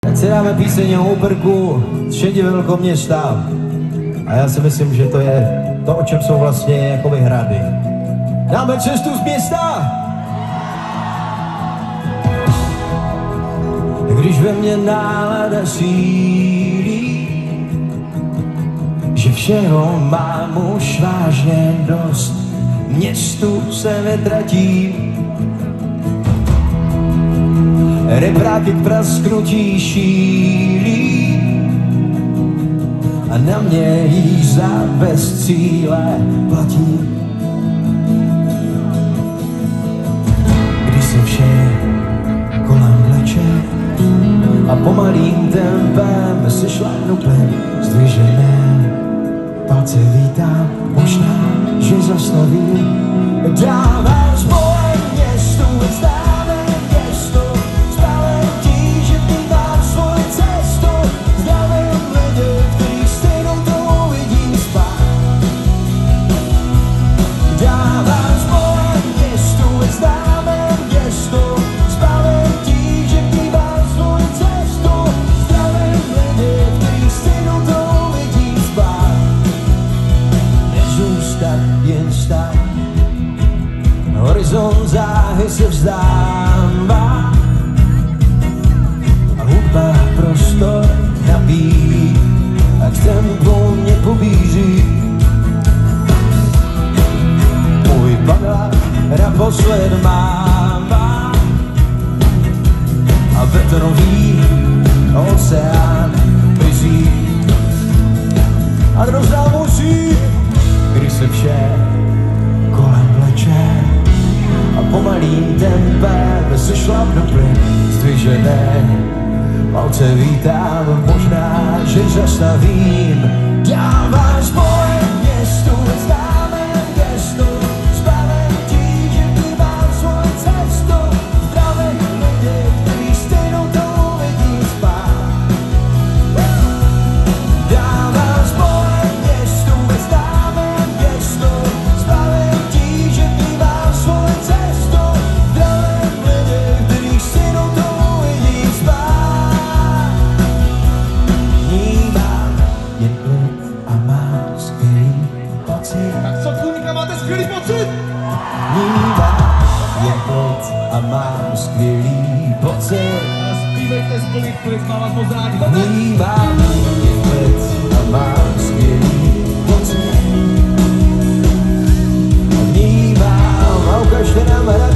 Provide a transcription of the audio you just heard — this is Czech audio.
Tak si dáme píseň o úprku z 6 velkoměsta. A já si myslím, že to je to, o čem jsou vlastně jakoby hrady. Dáme cestu z města! Když ve mně nálada sílí, že všeho mám už vážně dost, městu se netratím. Repráky k prasknutí šílí a na mě jízda bez cíle platí. Když se vše kolem vleče a pomalým tempem se šlápnu plen, zdvižené palce vítám, možná, že zastavím. Dávám zboj městu, zdáme město, spálem tí, že vnímám svoji cestu, zdravím lidi, který stejnou tou vidím spát. Dávám zboj městu, zdáme město, spálem tí, že vnímám svoji cestu, zdravím lidi, který stejnou tou vidím spát. Nezůstat jen stát, horizont záhy se vzdává a hudba prostor nabíjí a k tempu mě pobíří. Můj padlák naposled mává a betonový oceán mizí a rozdál musí, když se vše kolem vleče a pomalým tempem se šlápnu plyn, zdvižené palce vítám, možná, že zastavím. Dávám zboj městu, známe gestu, spálem tí, že vnímám svoji cestu, zdravím lidi, který stejnou tou vidí spát. Dávám zboj městu, známe gestu, spálem tí, že vnímám svoji cestu, zdravím lidi, který stejnou tou vidí spát. Vnímám jen klid a mám skvělý pocit. Tak co, Kuníka, máte skvělý pocit? Vnímám jen klid a mám skvělý pocit. A zpívejte z plných plic, mám vás moc rádi. Vnímám jen klid a mám skvělý pocit. Vnímám a ukažte nám